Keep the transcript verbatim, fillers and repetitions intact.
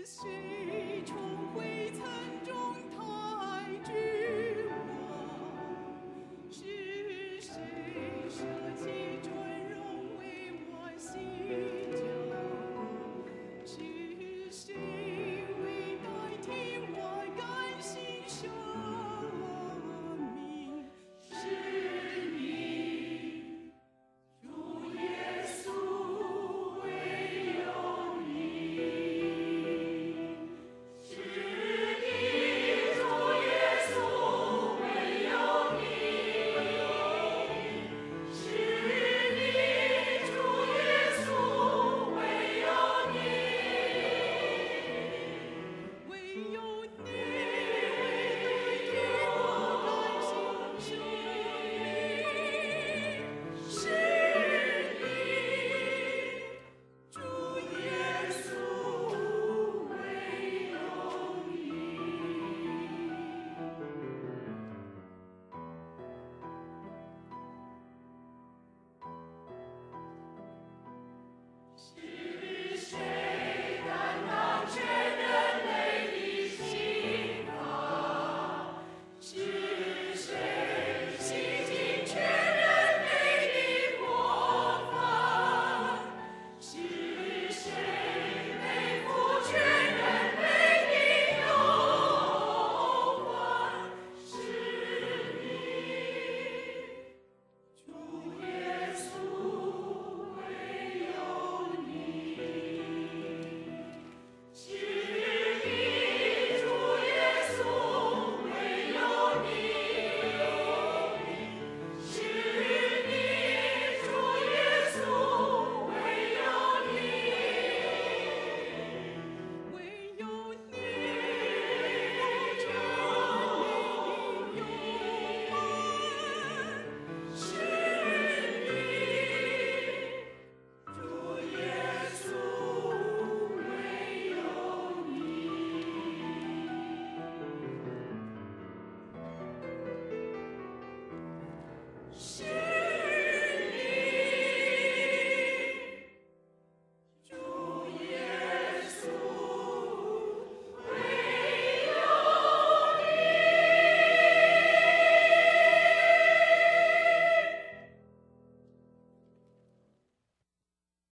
谁重回残中太君王？是谁舍弃尊荣为我洗脚？是谁为代替我甘心舍命？是你，主耶稣，唯有你。是你，主耶稣，唯有你。是你，主耶稣，唯有你。唯有你，替我甘心舍命。是你，主耶稣，唯有你。是谁担当全人类的刑罚？是谁洗净全人类的过犯？是谁背负全人类的忧患？是你，主耶稣，唯有你。是你，主耶稣，唯有你。是你，主耶稣，唯有你。唯有你，负全人类的忧患。是你，主耶稣，唯有你。是